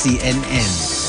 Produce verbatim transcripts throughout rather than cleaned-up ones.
C N N.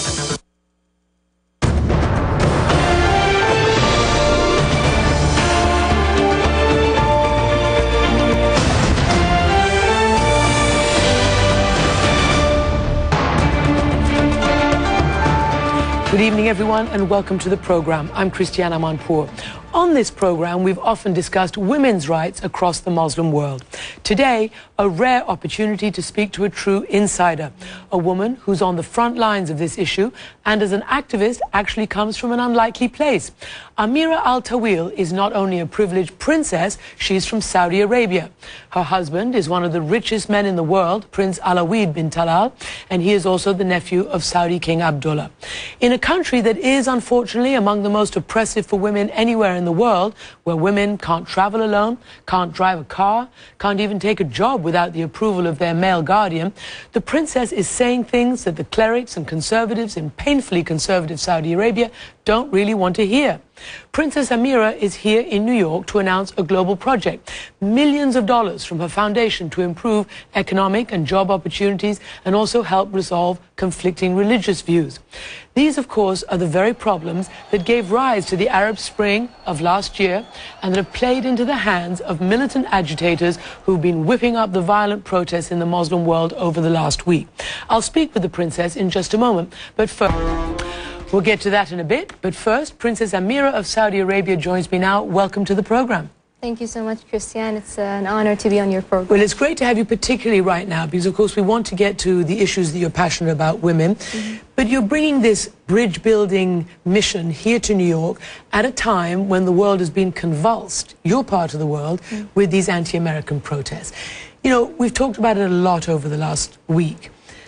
Good evening, everyone, and welcome to the program. I'm Christiana Manpour. On this program, we've often discussed women's rights across the Muslim world. Today, a rare opportunity to speak to a true insider, a woman who's on the front lines of this issue and as an activist actually comes from an unlikely place. Amira Al Tawil is not only a privileged princess, she's from Saudi Arabia. Her husband is one of the richest men in the world, Prince Alawid bin Talal, and he is also the nephew of Saudi King Abdullah. In a country that is, unfortunately, among the most oppressive for women anywhere in the world, where women can't travel alone, can't drive a car, can't even take a job without the approval of their male guardian, the princess is saying things that the clerics and conservatives in painfully conservative Saudi Arabia don't really want to hear. Princess Amira is here in New York to announce a global project, millions of dollars from her foundation to improve economic and job opportunities and also help resolve conflicting religious views. These, of course, are the very problems that gave rise to the Arab Spring of last year and that have played into the hands of militant agitators who've been whipping up the violent protests in the Muslim world over the last week. I'll speak with the princess in just a moment, but first... We'll get to that in a bit, but first, Princess Amira of Saudi Arabia joins me now. Welcome to the program. Thank you so much, Christiane. It's an honor to be on your program. Well, it's great to have you particularly right now because, of course, we want to get to the issues that you're passionate about, women. Mm-hmm. But you're bringing this bridge-building mission here to New York at a time when the world has been convulsed, your part of the world, mm-hmm. with these anti-American protests. You know, we've talked about it a lot over the last week.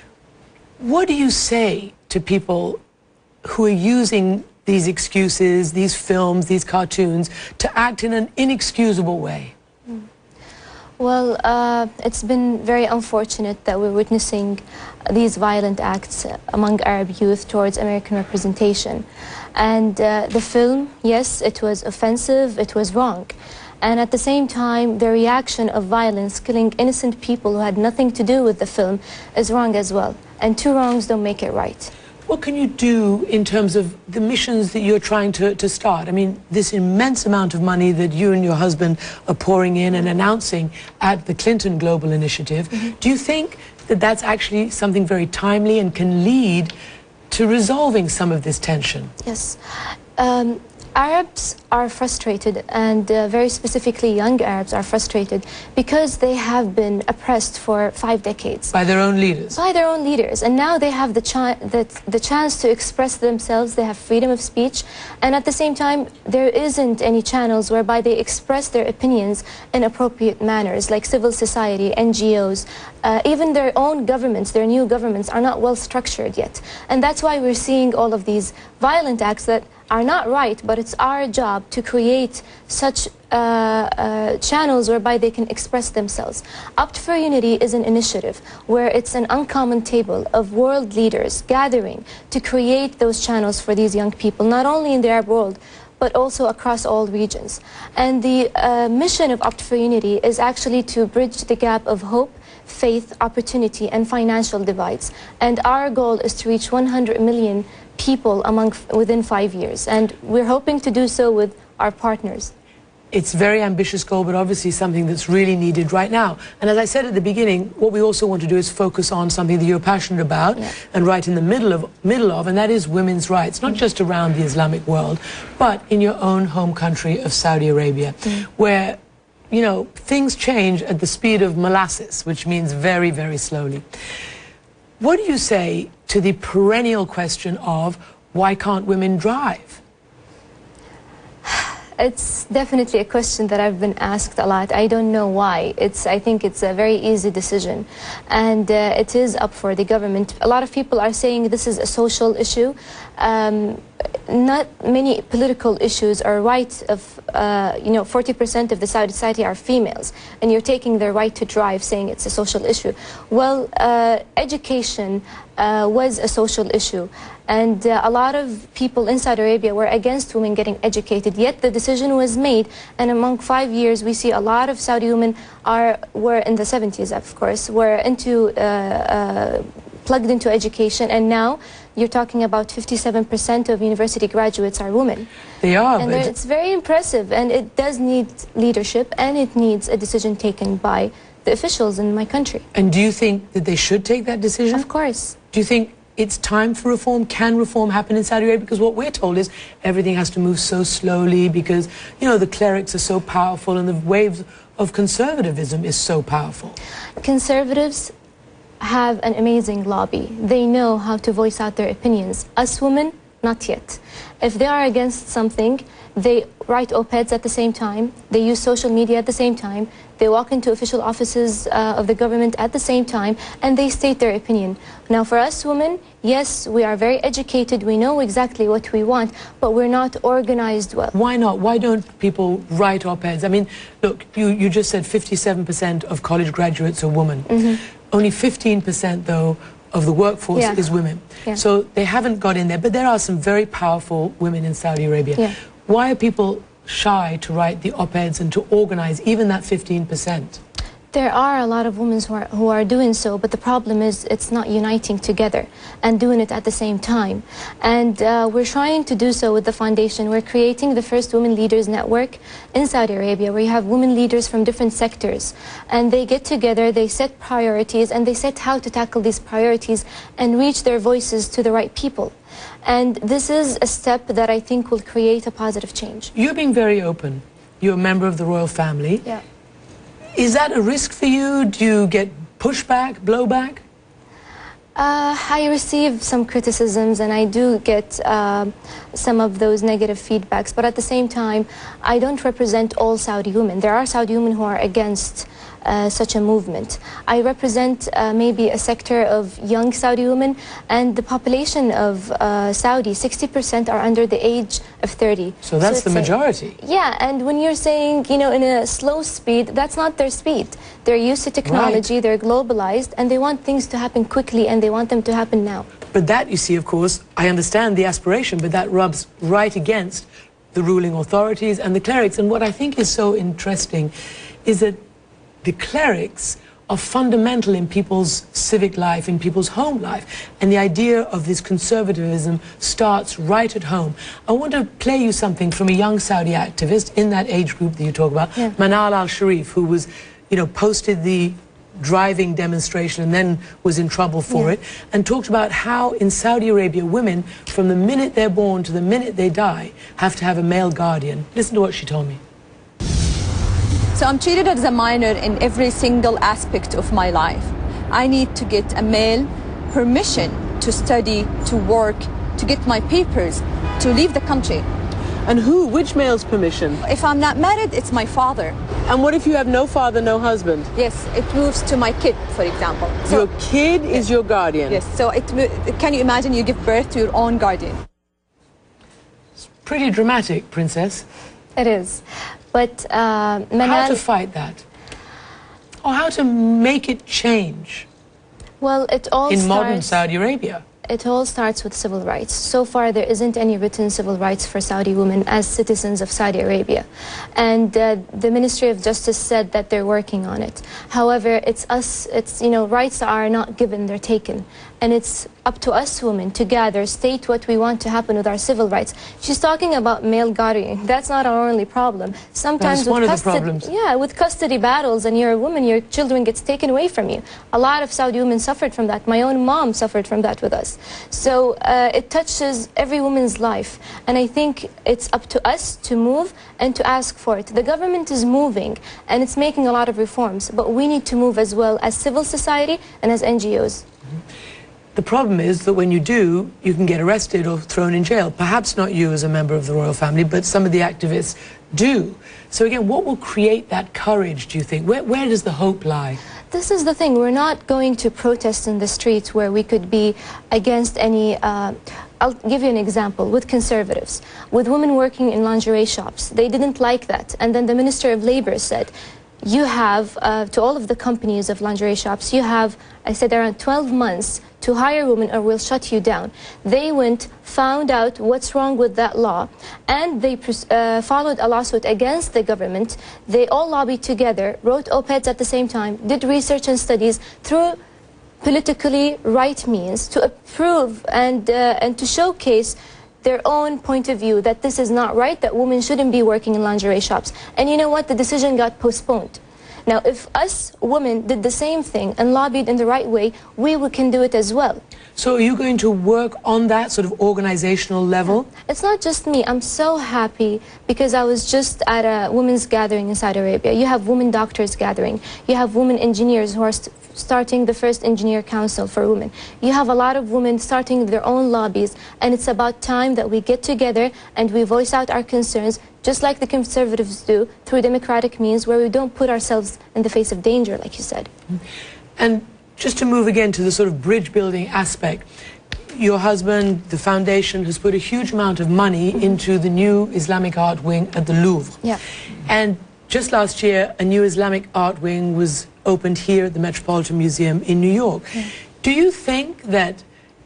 What do you say to people who are using these excuses, these films, these cartoons, to act in an inexcusable way? Well, uh, it's been very unfortunate that we're witnessing these violent acts among Arab youth towards American representation. And uh, the film, yes, it was offensive, it was wrong. And at the same time, the reaction of violence, killing innocent people who had nothing to do with the film, is wrong as well. And two wrongs don't make it right. What can you do in terms of the missions that you're trying to, to start? I mean, this immense amount of money that you and your husband are pouring in and announcing at the Clinton Global Initiative, mm-hmm. do you think that that's actually something very timely and can lead to resolving some of this tension? Yes. Um, Arabs are frustrated, and uh, very specifically young Arabs are frustrated because they have been oppressed for five decades. By their own leaders? By their own leaders. And now they have the, chi the, the chance to express themselves, they have freedom of speech, and at the same time there isn't any channels whereby they express their opinions in appropriate manners, like civil society, N G Os, uh, even their own governments, their new governments are not well structured yet. And that's why we're seeing all of these violent acts that are not right, but it's our job to create such uh, uh, channels whereby they can express themselves. Opt for Unity is an initiative where it's an uncommon table of world leaders gathering to create those channels for these young people, not only in the Arab world, but also across all regions. And the uh, mission of Opt for Unity is actually to bridge the gap of hope, faith, opportunity, and financial divides. And our goal is to reach one hundred million people among within five years, and we're hoping to do so with our partners. It's a very ambitious goal, but obviously something that's really needed right now. And as I said at the beginning, what we also want to do is focus on something that you're passionate about, yeah. and right in the middle of, middle of, and that is women's rights, not mm. just around the Islamic world, but in your own home country of Saudi Arabia, mm. where, you know, things change at the speed of molasses, which means very, very slowly. What do you say to the perennial question of why can't women drive? It's definitely a question that I've been asked a lot. I don't know why. It's, I think it's a very easy decision, and uh, it is up for the government. A lot of people are saying this is a social issue. Um, not many political issues are right of, uh, you know, forty percent of the Saudi society are females, and you're taking their right to drive, saying it's a social issue. Well, uh, education uh, was a social issue, and uh, a lot of people in Saudi Arabia were against women getting educated, yet the decision was made, and among five years we see a lot of Saudi women are, were in the seventies, of course, were into uh, uh, plugged into education, and now you're talking about fifty-seven percent of university graduates are women. They are. And it's very impressive, and it does need leadership, and it needs a decision taken by the officials in my country. And do you think that they should take that decision? Of course. Do you think it's time for reform? Can reform happen in Saudi Arabia? Because what we're told is everything has to move so slowly because, you know, the clerics are so powerful and the waves of conservatism is so powerful. Conservatives have an amazing lobby. They know how to voice out their opinions. Us women, not yet. If they are against something, they write op-eds at the same time, they use social media at the same time, they walk into official offices uh, of the government at the same time, and they state their opinion. Now for us women, yes, we are very educated, we know exactly what we want, but we're not organized well. Why not? Why don't people write op-eds? I mean, look, you, you just said fifty-seven percent of college graduates are women. Mm-hmm. Only fifteen percent, though, of the workforce yeah. is women. Yeah. So they haven't got in there, but there are some very powerful women in Saudi Arabia. Yeah. Why are people shy to write the op-eds and to organize even that fifteen percent? There are a lot of women who are, who are doing so, but the problem is it's not uniting together and doing it at the same time. And uh, we're trying to do so with the foundation. We're creating the first Women Leaders Network in Saudi Arabia, where you have women leaders from different sectors. And they get together, they set priorities, and they set how to tackle these priorities and reach their voices to the right people. And this is a step that I think will create a positive change. You're being very open. You're a member of the royal family. Yeah. Is that a risk for you? Do you get pushback, blowback? Uh, I receive some criticisms, and I do get uh, some of those negative feedbacks, but at the same time, I don't represent all Saudi women. There are Saudi women who are against uh, such a movement. I represent uh, maybe a sector of young Saudi women, and the population of uh, Saudi, sixty percent are under the age of thirty. So that's so the majority. A, yeah, and when you're saying, you know, in a slow speed, that's not their speed. They're used to technology, right. They're globalized, and they want things to happen quickly, and they want them to happen now. But that, you see, of course, I understand the aspiration, but that rubs right against the ruling authorities and the clerics. And what I think is so interesting is that the clerics are fundamental in people's civic life, in people's home life. And the idea of this conservatism starts right at home. I want to play you something from a young Saudi activist in that age group that you talk about, yeah. Manal Al-Sharif, who was, you know, posted the driving demonstration and then was in trouble for yeah. it, and talked about how in Saudi Arabia women, from the minute they're born to the minute they die, have to have a male guardian. Listen to what she told me. So I'm treated as a minor in every single aspect of my life. I need to get a male permission to study, to work, to get my papers, to leave the country. And who? Which male's permission? If I'm not married, it's my father. And what if you have no father, no husband? Yes, it moves to my kid, for example. So, your kid yes. is your guardian? Yes, so it, can you imagine you give birth to your own guardian? It's pretty dramatic, Princess. It is. But uh, Manal... How to fight that? Or how to make it change? Well, it all in starts... modern Saudi Arabia. It all starts with civil rights. So far, there isn't any written civil rights for Saudi women as citizens of Saudi Arabia. And uh, the Ministry of Justice said that they're working on it. However, it's us, it's, you know, rights are not given, they're taken. And it's up to us women to gather, state what we want to happen with our civil rights. She's talking about male guardian. That's not our only problem. Sometimes That's with one of the custody, problems. Yeah, with custody battles and you're a woman, your children gets taken away from you. A lot of Saudi women suffered from that. My own mom suffered from that with us. So uh, it touches every woman's life. And I think it's up to us to move and to ask for it. The government is moving and it's making a lot of reforms, but we need to move as well as civil society and as N G Os. Mm-hmm. The problem is that when you do, you can get arrested or thrown in jail. Perhaps not you as a member of the royal family, but some of the activists do. So again, what will create that courage, do you think? Where, where does the hope lie? This is the thing. We're not going to protest in the streets where we could be against any... Uh, I'll give you an example with conservatives. With women working in lingerie shops, they didn't like that. And then the Minister of Labor said, you have, uh, to all of the companies of lingerie shops, you have, I said, around twelve months to hire women or we'll shut you down. They went, found out what's wrong with that law, and they uh, followed a lawsuit against the government. They all lobbied together, wrote op-eds at the same time, did research and studies through politically right means to approve and, uh, and to showcase their own point of view that this is not right, that women shouldn't be working in lingerie shops. And you know what? The decision got postponed. Now, if us women did the same thing and lobbied in the right way, we can do it as well. So are you going to work on that sort of organizational level? It's not just me. I'm so happy because I was just at a women's gathering in Saudi Arabia. You have women doctors gathering. You have women engineers who are st starting the first engineer council for women. You have a lot of women starting their own lobbies, and it's about time that we get together and we voice out our concerns, just like the conservatives do, through democratic means, where we don't put ourselves in the face of danger, like you said. And just to move again to the sort of bridge building aspect, your husband, the foundation, has put a huge amount of money mm-hmm. into the new Islamic art wing at the Louvre. Yeah. And just last year, a new Islamic art wing was opened here at the Metropolitan Museum in New York. Yeah. Do you think that,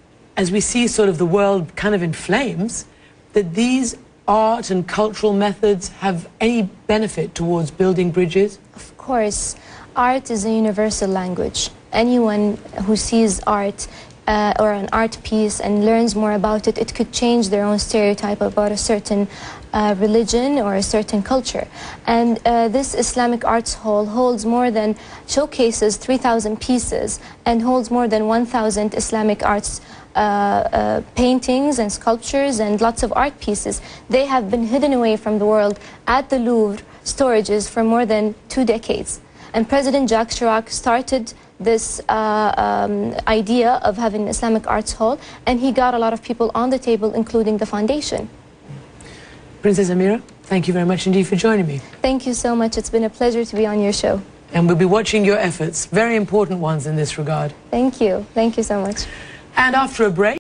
as we see sort of the world kind of in flames, that these art and cultural methods have any benefit towards building bridges? Of course. Art is a universal language. Anyone who sees art uh, or an art piece and learns more about it, it could change their own stereotype about a certain uh, religion or a certain culture. And uh, this Islamic Arts Hall holds more than, showcases three thousand pieces and holds more than one thousand Islamic arts uh, uh, paintings and sculptures and lots of art pieces. They have been hidden away from the world at the Louvre storages for more than two decades. And President Jacques Chirac started this uh, um, idea of having an Islamic Arts Hall, and he got a lot of people on the table, including the foundation. Princess Amira, thank you very much indeed for joining me. Thank you so much. It's been a pleasure to be on your show. And we'll be watching your efforts, very important ones in this regard. Thank you. Thank you so much. And after a break,